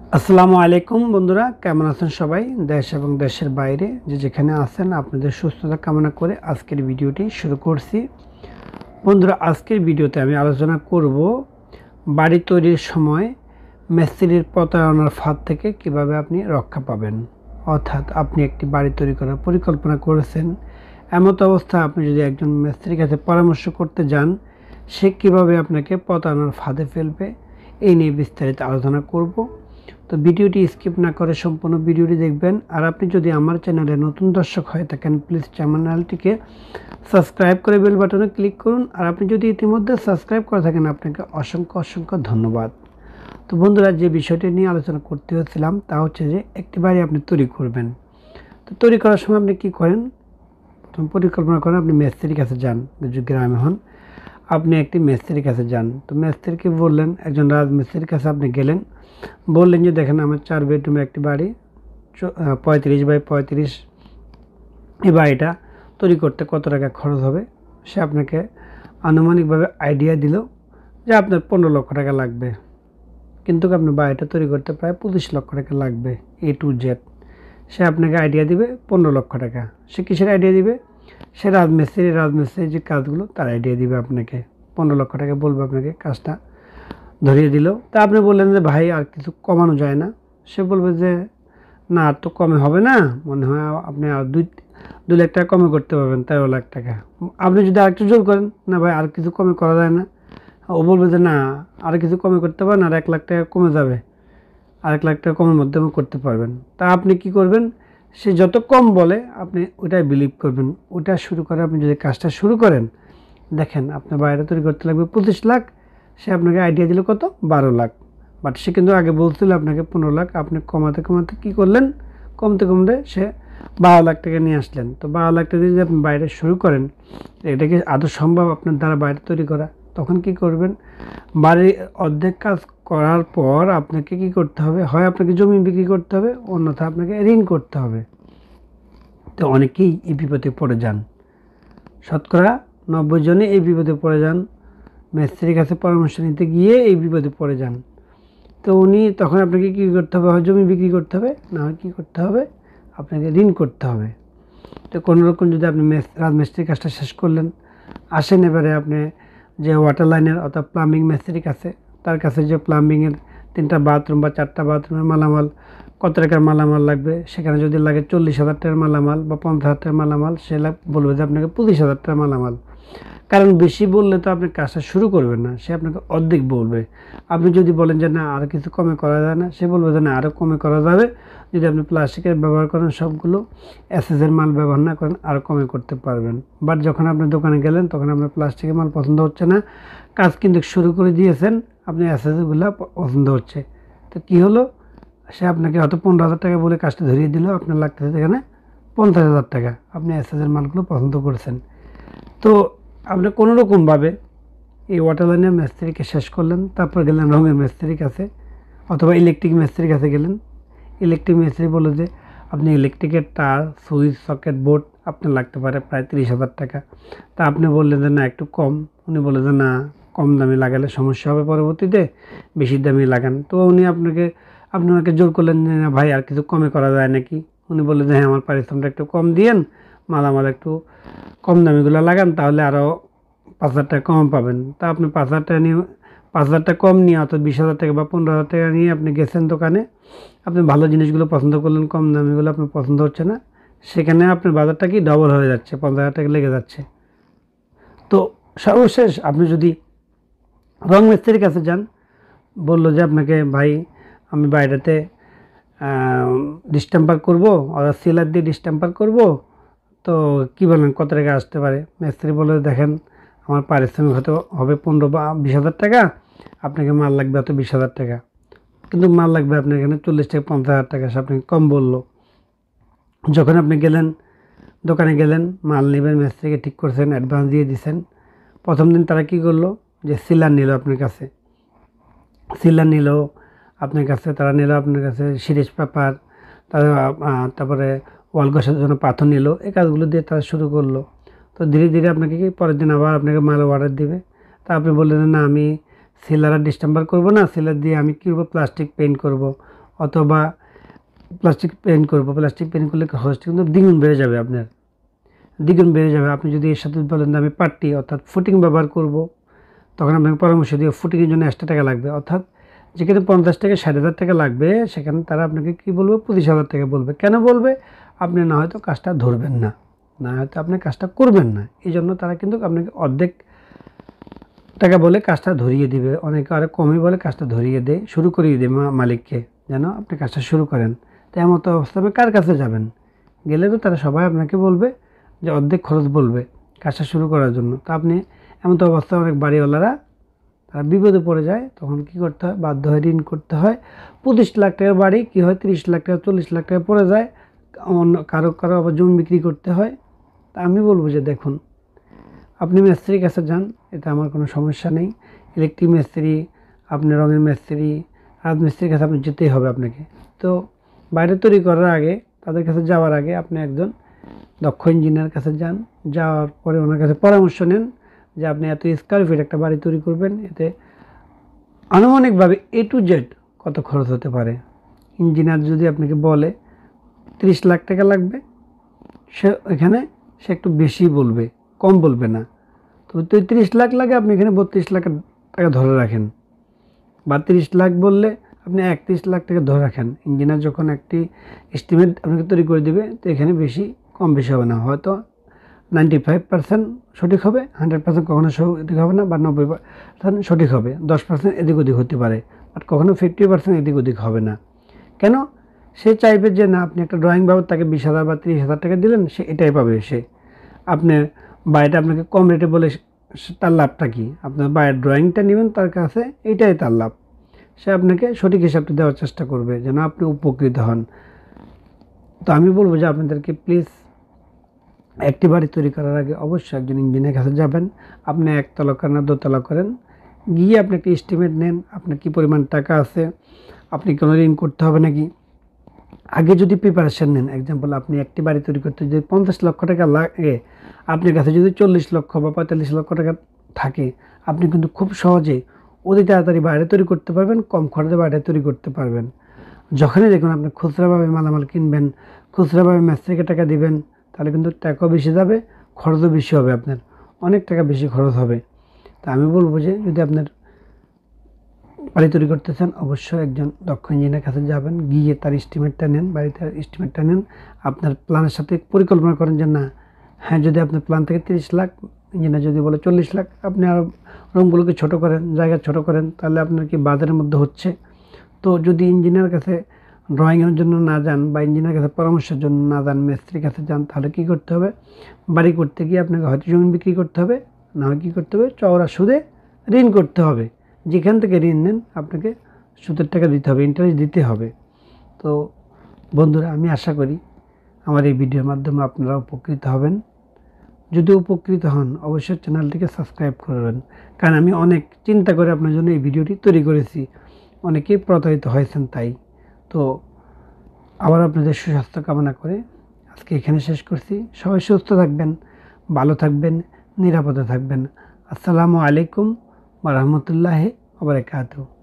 আসসালামু আলাইকুম বন্ধুরা, কেমন আছেন সবাই? দেশ এবং দেশের বাইরে যে যেখানে আছেন আপনাদের সুস্থতা কামনা করে আজকের ভিডিওটি শুরু করছি। বন্ধুরা, আজকের ভিডিওতে আমি আলোচনা করব বাড়ি তৈরির সময় মিস্ত্রির প্রতারণার ফাঁদ থেকে কিভাবে আপনি রক্ষা পাবেন। অর্থাৎ আপনি একটি বাড়ি তৈরি করার পরিকল্পনা করেছেন, এমত অবস্থা আপনি যদি একজন মিস্ত্রির কাছে পরামর্শ করতে যান, সে কীভাবে আপনাকে প্রতারণার ফাঁদে ফেলবে এই নিয়ে বিস্তারিত আলোচনা করব। তো ভিডিওটি স্কিপ না করে সম্পূর্ণ ভিডিওটি দেখবেন। আর আপনি যদি আমার চ্যানেলে নতুন দর্শক হয়ে থাকেন, প্লিজ চ্যানেলটিকে সাবস্ক্রাইব করে বেল বাটনে ক্লিক করুন। আর আপনি যদি ইতিমধ্যে সাবস্ক্রাইব করে থাকেন, আপনাকে অসংখ্য ধন্যবাদ। তো বন্ধুরা, যে বিষয়টি নিয়ে আলোচনা করতে হচ্ছিলাম তা হচ্ছে যে একটি বাড়ি আপনি তৈরি করবেন। তো তৈরি করার সময় আপনি কী করেন? প্রথম পরিকল্পনা করেন, আপনি মিস্ত্রির কাছে যান। যদি গ্রামে হন, আপনি একটি মিস্ত্রির কাছে যান। তো মিস্ত্রিকে বললেন, একজন রাজমিস্ত্রির কাছে আপনি গেলেন, বললেন যে দেখেন আমার 4 বেডরুমের একটি বাড়ি, 35 বাই 35, এই বাড়িটা তৈরি করতে কত টাকা খরচ হবে। সে আপনাকে আনুমানিকভাবে আইডিয়া দিল যে আপনার 15 লক্ষ টাকা লাগবে, কিন্তু আপনার বাড়িটা তৈরি করতে প্রায় 25 লক্ষ টাকা লাগবে A to Z। সে আপনাকে আইডিয়া দিবে 15 লক্ষ টাকা। সে কিসের আইডিয়া দিবে? সে রাজমিস্ত্রির যে কাজগুলো তার আইডিয়া দিবে আপনাকে। 15 লক্ষ টাকা বলবে আপনাকে, কাজটা ধরিয়ে দিল। তা আপনি বললেন যে ভাই আর কিছু কমানো যায় না? সে বলবে যে না, আর তো কমে হবে না, মনে হয় আপনি আর 2 লাখ টাকা কমে করতে পারবেন, 13 লাখ টাকা। আপনি যদি আরেকটু জোর করেন, না ভাই আর কিছু কমে করা যায় না, ও বলবে যে না, আর কিছু কমে করতে পারেন, আর 1 লাখ টাকা কমে যাবে, আর 1 লাখ টাকা কমের মধ্যে করতে পারবেন। তা আপনি কি করবেন? সে যত কম বলে আপনি ওটাই বিলিভ করবেন, ওটা শুরু করে আপনি যদি কাজটা শুরু করেন, দেখেন আপনার বাড়িটা তৈরি করতে লাগবে 25 লাখ, সে আপনাকে আইডিয়া দিল কত? 12 লাখ। বাট সে কিন্তু আগে বলছিল আপনাকে 15 লাখ। আপনি কমাতে কী করলেন? কমতে সে 12 লাখ টাকা নিয়ে আসলেন। তো 12 লাখ টাকা দিয়ে যদি আপনি বাইরে শুরু করেন, এটা কি আদৌ সম্ভব আপনার দ্বারা বাইরে তৈরি করা? তখন কি করবেন? বাড়ির অর্ধেক কাজ করার পর আপনাকে কি করতে হবে? হয় আপনাকে জমি বিক্রি করতে হবে, অন্যথা আপনাকে ঋণ করতে হবে। তো অনেকেই এই বিপদে পড়ে যান, শতকরা 90 জনে এই বিপদে পড়ে যান, মিস্ত্রির কাছে পরামর্শ নিতে গিয়ে এই বিপদে পড়ে যান। তো তখন আপনাকে কী করতে হবে? হয় জমি বিক্রি করতে হবে, না হয় কী করতে হবে? আপনাকে ঋণ করতে হবে। তো কোনোরকম যদি আপনি রাজমিস্ত্রির কাজটা শেষ করলেন, আসেন এবারে আপনি যে ওয়াটার লাইনের অর্থাৎ প্লাম্বিং মিস্ত্রির কাছে, তার কাছে যে প্লাম্বিংয়ের 3টা বাথরুম বা 4টা বাথরুমের মালামাল, কত টাকার মালামাল লাগবে। সেখানে যদি লাগে 40,000 টাকার মালামাল বা 50,000 টাকার মালামাল, সে বলবে যে আপনাকে 25,000 টাকার মালামাল। কারণ বেশি বললে তো আপনি কাজটা শুরু করবেন না, সে আপনাকে অর্ধেক বলবে। আপনি যদি বলেন যে না, আর কিছু কমে করা যায় না, সে বলবে যে না, আরও কমে করা যাবে, যদি আপনি প্লাস্টিকের ব্যবহার করেন, সবগুলো এসএসের মাল ব্যবহার না করেন, আরও কমে করতে পারবেন। বাট যখন আপনি দোকানে গেলেন, তখন আপনার প্লাস্টিকের মাল পছন্দ হচ্ছে না, কাজ কিন্তু শুরু করে দিয়েছেন, আপনি এসএসগুলো পছন্দ হচ্ছে। তো কী হলো? সে আপনাকে হয়তো 15,000 টাকা বলে কাজটা ধরিয়ে দিল, আপনার লাগতেছে এখানে 50,000 টাকা। আপনি এসএসের মালগুলো পছন্দ করেছেন। তো আপনি কোনোরকমভাবে এই ওয়াটার লাইনের মিস্ত্রিকে শেষ করলেন, তারপর গেলেন রঙের মিস্ত্রির কাছে অথবা ইলেকট্রিক মিস্ত্রির কাছে গেলেন। ইলেকট্রিক মিস্ত্রি বলল যে আপনি ইলেকট্রিকের তার, সুইচ, সকেট, বোর্ড আপনার লাগতে পারে প্রায় 30,000 টাকা। তা আপনি বললেন যে না, একটু কম। উনি বললেন যে না, কম দামি লাগালে সমস্যা হবে, পরবর্তীতে বেশি দামি লাগান। তো আপনি ওনাকে জোর করলেন যে না ভাই, আর কিছু কমে করা যায় নাকি? উনি বললেন যে হ্যাঁ, আমার পারিশ্রমিকটা একটু কম দিয়েন, মালামাল একটু কম দামিগুলো লাগান, তাহলে আরও 5,000 টাকা কম পাবেন। তা আপনি 5,000 টাকা নিয়ে, 5,000 টাকা কম নিয়ে অর্থাৎ 20,000 টাকা বা 15,000 টাকা নিয়ে আপনি গেছেন দোকানে। আপনি ভালো জিনিসগুলো পছন্দ করলেন, কম দামিগুলো আপনার পছন্দ হচ্ছে না। সেখানে আপনার বাজারটা কি ডবল হয়ে যাচ্ছে, 50,000 টাকা লেগে যাচ্ছে। তো সর্বশেষ আপনি যদি রং মিস্ত্রির কাছে যান, বললো যে আপনাকে ভাই, আমি বাইরেতে ডিস্টেম্পার করবো, অর্থাৎ সিলার দিয়ে ডিস্টেম্পার করবো, তো কী বলেন, কত টাকা আসতে পারে? মিস্ত্রি বলে দেখেন, আমার পারিশ্রমিক হয়তো হবে 15 বা 20,000 টাকা, আপনাকে মাল লাগবে হয়তো 20,000 টাকা, কিন্তু মাল লাগবে আপনার এখানে 40 থেকে 50,000 টাকা, সে আপনাকে কম বললো। যখন আপনি গেলেন, দোকানে গেলেন, মাল নেবেন, মিস্ত্রিকে ঠিক করছেন, অ্যাডভান্স দিয়ে দিয়েছেন। প্রথম দিন তারা কী করলো? যে সিলার নিল আপনার কাছে, সিলার নিল আপনার কাছে, তারা নিল আপনার কাছে সিরিজ পেপার, তারপরে ওয়াল ঘষার জন্য পাথর নিল। এই কাজগুলো দিয়ে তারা শুরু করলো। তো ধীরে ধীরে আপনাকে কি পরের দিন আবার আপনাকে মাল অর্ডার দিবে। তা আপনি বললেন না, আমি সিলার আর ডিস্টেম্পার করবো না, সিলার দিয়ে আমি কী করবো? প্লাস্টিক পেইন্ট করব, অথবা প্লাস্টিক পেইন্ট করবো, প্লাস্টিক পেইন্ট করলে খরচটা কিন্তু দ্বিগুণ বেড়ে যাবে, আপনার দ্বিগুণ বেড়ে যাবে। আপনি যদি এর সাথে বলেন আমি পাট্টি অর্থাৎ ফুটিং ব্যবহার করব, তখন আপনাকে পরামর্শ দিয়ে ফুটিংয়ের জন্য এক্সট্রা টাকা লাগবে, অর্থাৎ যেখানে 50 থেকে 60,000 টাকা লাগবে সেখানে তারা আপনাকে কী বলবে 25,000 টাকা বলবে। কেন বলবে? আপনি না হয়তো কাজটা ধরবেন না, না হয়তো আপনি কাজটা করবেন না, এই জন্য তারা কিন্তু আপনাকে অর্ধেক টাকা বলে কাজটা ধরিয়ে দিবে, অনেকে আরও কমই বলে কাজটা ধরিয়ে দেয়, শুরু করিয়ে দেয় মালিককে যেন আপনি কাজটা শুরু করেন। তো এমন তো অবস্থা আপনি কার কাছে যাবেন? গেলে তো তারা সবাই আপনাকে বলবে যে অর্ধেক খরচ বলবে কাজটা শুরু করার জন্য। তো আপনি এমন তো অবস্থায় অনেক বাড়িওয়ালারা তারা বিপদে পড়ে যায়, তখন কি করতে হয়? বাধ্য হয়ে ঋণ করতে হয়। 25 লাখ টাকার বাড়ি কী হয় 30 লাখ টাকা 40 লাখ টাকা পড়ে যায়, অন্য কারো আবার জমি বিক্রি করতে হয়। তা আমি বলবো যে দেখুন, আপনি মিস্ত্রির কাছে যান, এতে আমার কোনো সমস্যা নেই। ইলেকট্রিক মিস্ত্রি, আপনি রঙের মিস্ত্রি, রাজমিস্ত্রির কাছে আপনি যেতেই হবে আপনাকে। তো বাইরে তৈরি করার আগে, তাদের কাছে যাওয়ার আগে আপনি একজন দক্ষ ইঞ্জিনিয়ার কাছে যান, যাওয়ার পরে ওনার কাছে পরামর্শ নেন যে আপনি এত স্কোয়ার ফিট একটা বাড়ি তৈরি করবেন, এতে আনুমানিকভাবে A to Z কত খরচ হতে পারে। ইঞ্জিনিয়ার যদি আপনাকে বলে 30 লাখ টাকা লাগবে, সে একটু বেশি বলবে, কম বলবে না। তো 30 লাখ লাগে, আপনি এখানে 32 লাখ টাকা ধরে রাখেন, বা 30 লাখ বললে আপনি 31 লাখ টাকা ধরে রাখেন। ইঞ্জিনিয়ার যখন একটি এস্টিমেট আপনাকে তৈরি করে দেবে, তো এখানে কম বেশি হবে না, হয়তো 95% সঠিক হবে, 100% কখনো সঠিক হবে না, বা 90% সঠিক হবে, 10% এদিক ওদিক হতে পারে, বাট কখনো 50% এদিক ওদিক হবে না। কেন? সে চাইবে যে না, আপনি একটা ড্রয়িং বাবদ তাকে 20,000 বা 30,000 টাকা দিলেন, সে এটাই পাবে। আপনি বাড়িটা আপনাকে কম রেটে বলে তার লাভটা কি? আপনার বাড়ির ড্রয়িংটা নেবেন তার কাছে, এইটাই তার লাভ। সে আপনাকে সঠিক হিসাবটা দেওয়ার চেষ্টা করবে যেন আপনি উপকৃত হন। তো আমি বলবো যে আপনাদেরকে প্লিজ একটি বাড়ি তৈরি করার আগে অবশ্যই একজন ইঞ্জিনিয়ারের কাছে যাবেন। আপনি একতলা করেন না দোতলা করেন, গিয়ে আপনি একটা এস্টিমেট নেন, আপনার কী পরিমাণ টাকা আছে, আপনি কোনো ঋণ করতে হবে নাকি, আগে যদি প্রিপারেশান নেন। এক্সাম্পল, আপনি একটি বাড়ি তৈরি করতে যদি 50 লক্ষ টাকা লাগে, আপনার কাছে যদি 40 লক্ষ বা 45 লক্ষ টাকা থাকে, আপনি কিন্তু খুব সহজে অতি তাড়াতাড়ি বাড়ি তৈরি করতে পারবেন, কম খরচে বাড়ি তৈরি করতে পারবেন। যখনই দেখুন আপনি খুচরাভাবে মালামাল কিনবেন, খুচরাভাবে মিস্ত্রিকে টাকা দিবেন, তাহলে কিন্তু টাকাও বেশি যাবে, খরচও বেশি হবে, আপনার অনেক টাকা বেশি খরচ হবে। তা আমি বলবো যে যদি আপনার বাড়ি তৈরি করতে চান, অবশ্যই একজন দক্ষ ইঞ্জিনিয়ারের কাছে যাবেন, গিয়ে তার এস্টিমেটটা নেন, বাড়িতে এস্টিমেটটা নেন, আপনার প্ল্যানের সাথে পরিকল্পনা করেন যে না, হ্যাঁ, যদি আপনার প্ল্যান থেকে 30 লাখ, ইঞ্জিনিয়ার যদি বলে 40 লাখ, আপনি আরও রুমগুলোকে ছোটো করেন, জায়গা ছোটো করেন, তাহলে আপনার কি বাজারের মধ্যে হচ্ছে। তো যদি ইঞ্জিনিয়ারের কাছে ড্রয়িংয়ের জন্য না যান, বা ইঞ্জিনিয়ারের কাছে পরামর্শের জন্য না যান, মিস্ত্রির কাছে যান, তাহলে কী করতে হবে? বাড়ি করতে গিয়ে আপনাকে হয়তো জমি বিক্রি করতে হবে, না হয় কী করতে হবে? চওড়া সুদে ঋণ করতে হবে। যেখান থেকে ঋণ নেন আপনাকে সুদের টাকা দিতে হবে, ইন্টারেস্ট দিতে হবে। তো বন্ধুরা, আমি আশা করি আমার এই ভিডিওর মাধ্যমে আপনারা উপকৃত হবেন। যদি উপকৃত হন, অবশ্যই চ্যানেলটিকে সাবস্ক্রাইব করবেন, কারণ আমি অনেক চিন্তা করে আপনার জন্য এই ভিডিওটি তৈরি করেছি। অনেকেই প্রতারিত হয়েছেন তাই। তো আবার আপনাদের সুস্বাস্থ্য কামনা করে আজকে এখানে শেষ করছি। সবাই সুস্থ থাকবেন, ভালো থাকবেন, নিরাপদে থাকবেন। আসসালামু আলাইকুম ওয়া রাহমাতুল্লাহি ওয়া বারাকাতুহু।